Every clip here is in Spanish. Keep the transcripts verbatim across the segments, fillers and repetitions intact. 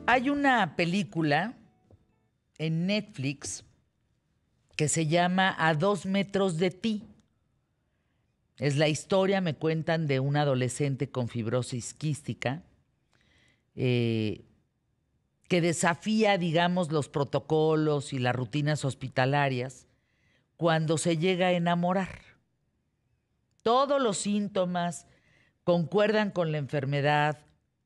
Hay una película en Netflix que se llama A dos metros de ti. Es la historia, me cuentan, de un adolescente con fibrosis quística eh, que desafía, digamos, los protocolos y las rutinas hospitalarias cuando se llega a enamorar. Todos los síntomas concuerdan con la enfermedad,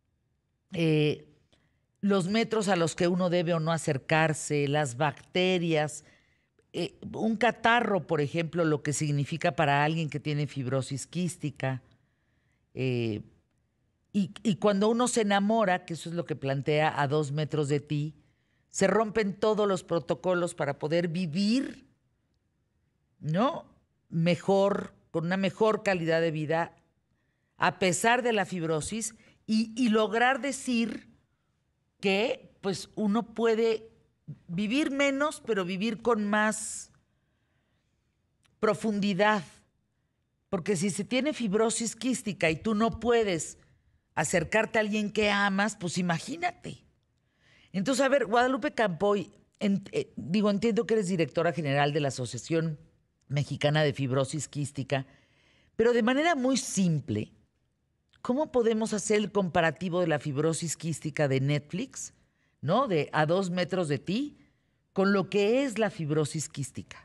eh, los metros a los que uno debe o no acercarse, las bacterias, eh, un catarro, por ejemplo, lo que significa para alguien que tiene fibrosis quística. Eh, y, y cuando uno se enamora, que eso es lo que plantea A dos metros de ti, se rompen todos los protocolos para poder vivir, ¿no? Mejor, con una mejor calidad de vida, a pesar de la fibrosis, y, y lograr decir que pues uno puede vivir menos, pero vivir con más profundidad. Porque si se tiene fibrosis quística y tú no puedes acercarte a alguien que amas, pues imagínate. Entonces, a ver, Guadalupe Campoy, en, eh, digo, entiendo que eres directora general de la Asociación Mexicana de Fibrosis Quística, pero de manera muy simple, ¿cómo podemos hacer el comparativo de la fibrosis quística de Netflix, ¿no? De A dos metros de ti, con lo que es la fibrosis quística?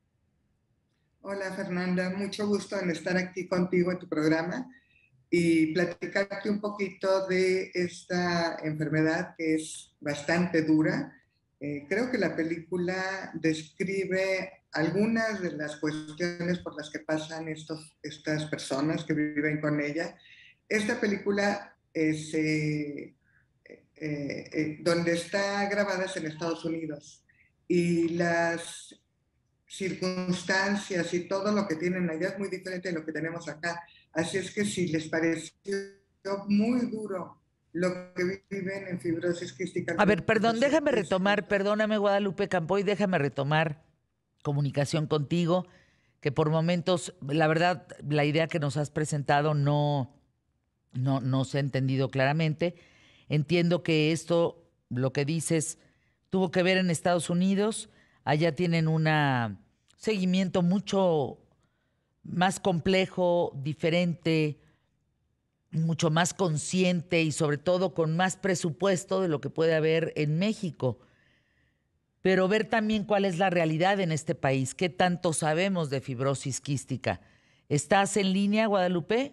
Hola Fernanda, mucho gusto en estar aquí contigo en tu programa y platicarte un poquito de esta enfermedad que es bastante dura. Eh, creo que la película describe algunas de las cuestiones por las que pasan estos, estas personas que viven con ella. Esta película es, eh, eh, eh, donde está grabada es en Estados Unidos y las circunstancias y todo lo que tienen allá es muy diferente de lo que tenemos acá. Así es que si les pareció muy duro lo que viven en fibrosis quística A algunos ver, perdón, déjame pacientes, retomar, perdóname Guadalupe Campoy, déjame retomar comunicación contigo, que por momentos, la verdad, la idea que nos has presentado no, no, no se ha entendido claramente. Entiendo que esto, lo que dices, tuvo que ver en Estados Unidos. Allá tienen un seguimiento mucho más complejo, diferente, mucho más consciente y sobre todo con más presupuesto de lo que puede haber en México. Pero ver también cuál es la realidad en este país, qué tanto sabemos de fibrosis quística. ¿Estás en línea, Guadalupe?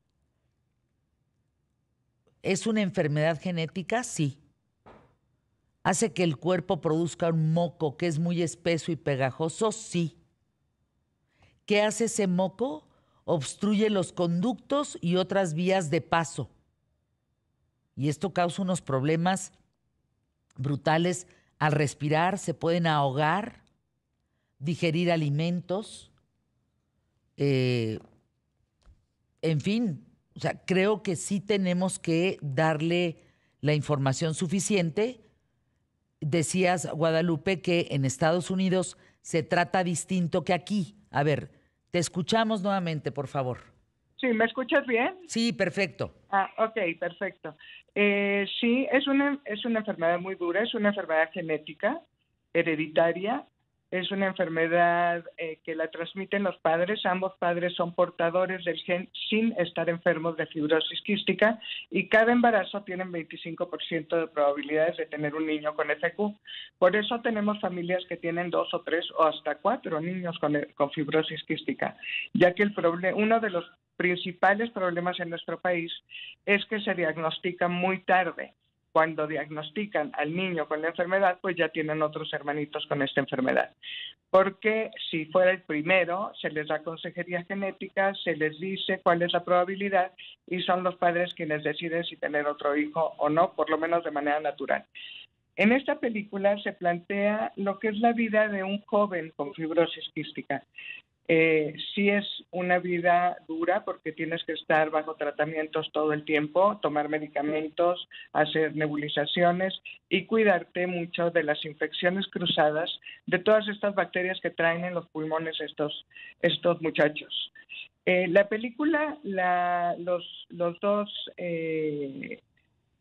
¿Es una enfermedad genética? Sí. ¿Hace que el cuerpo produzca un moco que es muy espeso y pegajoso? Sí. ¿Qué hace ese moco? Obstruye los conductos y otras vías de paso. Y esto causa unos problemas brutales al respirar, se pueden ahogar, digerir alimentos, eh, en fin, o sea, creo que sí tenemos que darle la información suficiente. Decías, Guadalupe, que en Estados Unidos se trata distinto que aquí. A ver, te escuchamos nuevamente, por favor. Sí, ¿me escuchas bien? Sí, perfecto. Ah, ok, perfecto. Eh, sí, es una, es una enfermedad muy dura, es una enfermedad genética, hereditaria, es una enfermedad eh, que la transmiten los padres, ambos padres son portadores del gen sin estar enfermos de fibrosis quística y cada embarazo tienen veinticinco por ciento de probabilidades de tener un niño con F Q. Por eso tenemos familias que tienen dos o tres o hasta cuatro niños con, con fibrosis quística, ya que el problema, uno de los principales problemas en nuestro país es que se diagnostica muy tarde. Cuando diagnostican al niño con la enfermedad, pues ya tienen otros hermanitos con esta enfermedad. Porque si fuera el primero, se les da consejería genética, se les dice cuál es la probabilidad y son los padres quienes deciden si tener otro hijo o no, por lo menos de manera natural. En esta película se plantea lo que es la vida de un joven con fibrosis quística. Eh, sí es una vida dura porque tienes que estar bajo tratamientos todo el tiempo, tomar medicamentos, hacer nebulizaciones y cuidarte mucho de las infecciones cruzadas, de todas estas bacterias que traen en los pulmones estos, estos muchachos. Eh, la película, la, los, los dos... Eh,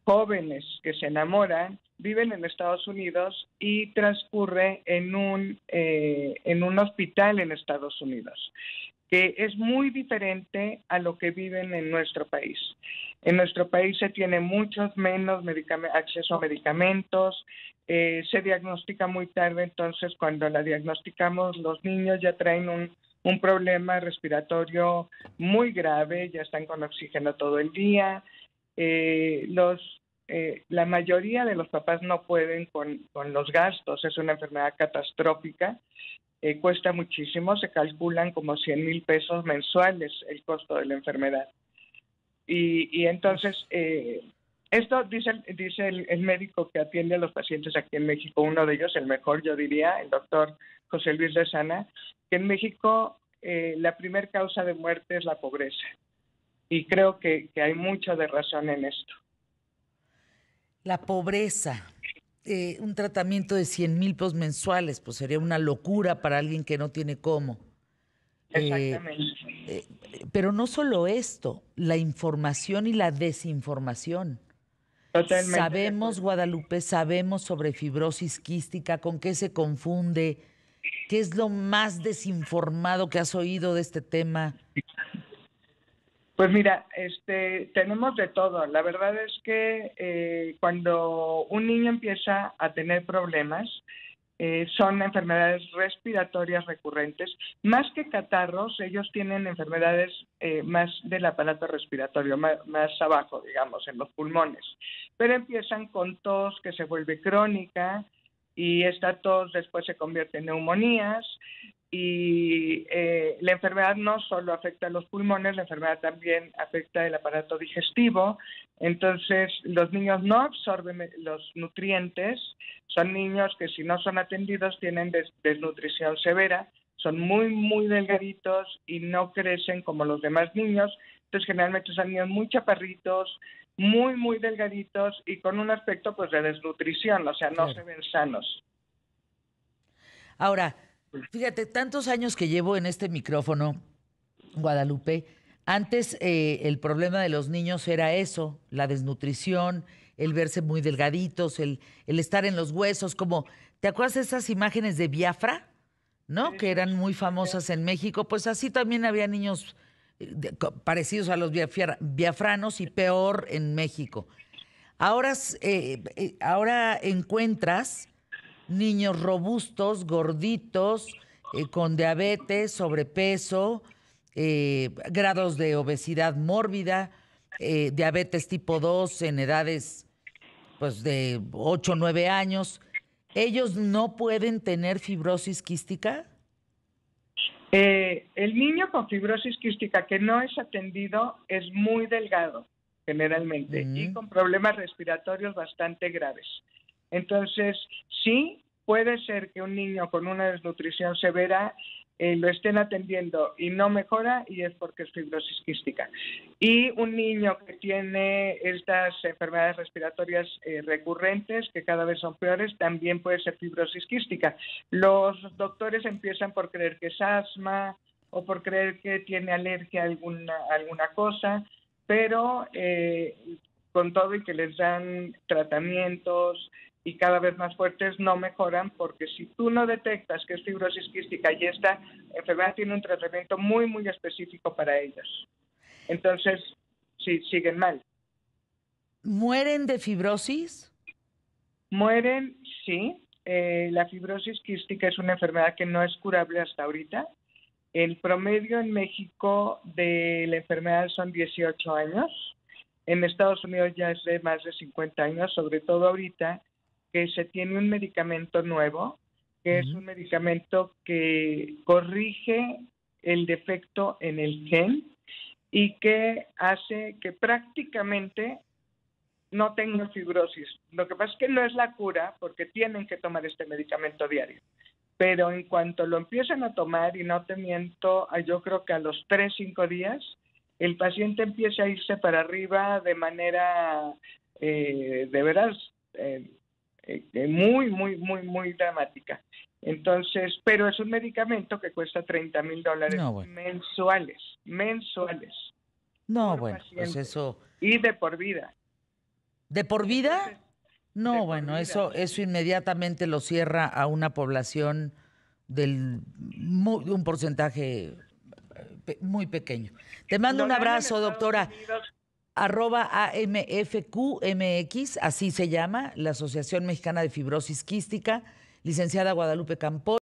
jóvenes que se enamoran viven en Estados Unidos y transcurre en un, eh, en un hospital en Estados Unidos, que es muy diferente a lo que viven en nuestro país. En nuestro país se tiene muchos menos acceso a medicamentos, eh, se diagnostica muy tarde, entonces cuando la diagnosticamos los niños ya traen un, un problema respiratorio muy grave, ya están con oxígeno todo el día. Eh, los, eh, la mayoría de los papás no pueden con, con los gastos, es una enfermedad catastrófica. Eh, cuesta muchísimo, se calculan como cien mil pesos mensuales el costo de la enfermedad. Y, y entonces, eh, esto dice, dice el, el médico que atiende a los pacientes aquí en México, uno de ellos, el mejor yo diría, el doctor José Luis Lezana, que en México eh, la primer causa de muerte es la pobreza. Y creo que, que hay mucha de razón en esto. La pobreza. Eh, un tratamiento de cien mil pesos mensuales, pues sería una locura para alguien que no tiene cómo. Exactamente. Eh, eh, pero no solo esto, la información y la desinformación. Totalmente. Sabemos, Guadalupe, sabemos sobre fibrosis quística, con qué se confunde, qué es lo más desinformado que has oído de este tema. Pues mira, este, tenemos de todo. La verdad es que eh, cuando un niño empieza a tener problemas, eh, son enfermedades respiratorias recurrentes. Más que catarros, ellos tienen enfermedades eh, más del aparato respiratorio, más, más abajo, digamos, en los pulmones. Pero empiezan con tos que se vuelve crónica y esta tos después se convierte en neumonías. Y eh, la enfermedad no solo afecta a los pulmones, la enfermedad también afecta el aparato digestivo. Entonces, los niños no absorben los nutrientes, son niños que si no son atendidos tienen des desnutrición severa, son muy, muy delgaditos y no crecen como los demás niños. Entonces, generalmente son niños muy chaparritos, muy, muy delgaditos y con un aspecto pues de desnutrición, o sea, no Claro. se ven sanos. Ahora, fíjate, tantos años que llevo en este micrófono, Guadalupe, antes eh, el problema de los niños era eso, la desnutrición, el verse muy delgaditos, el, el estar en los huesos, como, ¿te acuerdas de esas imágenes de Biafra? ¿No? Sí, Que sí, eran muy sí. famosas en México, pues así también había niños eh, de- co- parecidos a los biafra- biafranos y peor en México. Ahora, s- eh, eh, ahora encuentras niños robustos, gorditos, eh, con diabetes, sobrepeso, eh, grados de obesidad mórbida, eh, diabetes tipo dos en edades pues de ocho o nueve años. ¿Ellos no pueden tener fibrosis quística? Eh, el niño con fibrosis quística que no es atendido es muy delgado, generalmente, y Mm. con problemas respiratorios bastante graves. Entonces, sí, puede ser que un niño con una desnutrición severa eh, lo estén atendiendo y no mejora y es porque es fibrosis quística. Y un niño que tiene estas enfermedades respiratorias eh, recurrentes, que cada vez son peores, también puede ser fibrosis quística. Los doctores empiezan por creer que es asma o por creer que tiene alergia a alguna, alguna cosa, pero eh, con todo y que les dan tratamientos y cada vez más fuertes, no mejoran, porque si tú no detectas que es fibrosis quística y esta enfermedad tiene un tratamiento muy, muy específico para ellos, entonces sí, siguen mal. ¿Mueren de fibrosis? Mueren, sí. Eh, la fibrosis quística es una enfermedad que no es curable hasta ahorita. El promedio en México de la enfermedad son dieciocho años. En Estados Unidos ya es de más de cincuenta años, sobre todo ahorita que se tiene un medicamento nuevo, que es Ujú. un medicamento que corrige el defecto en el gen y que hace que prácticamente no tengan fibrosis. Lo que pasa es que no es la cura porque tienen que tomar este medicamento diario. Pero en cuanto lo empiezan a tomar, y no te miento, yo creo que a los tres, cinco días, el paciente empieza a irse para arriba de manera, eh, de veras, eh, eh, muy, muy, muy, muy dramática. Entonces, pero es un medicamento que cuesta treinta mil dólares No, bueno. mensuales, mensuales, No, por bueno, pues paciente eso. y de por vida. ¿De por vida? Entonces, No, de por bueno, vida. eso, eso inmediatamente lo cierra a una población del mu- de un porcentaje eh, pe- muy pequeño. Te mando Lo un dan en abrazo, Estados doctora. Unidos. Arroba A M F Q M X, así se llama, la Asociación Mexicana de Fibrosis Quística, licenciada Guadalupe Campos.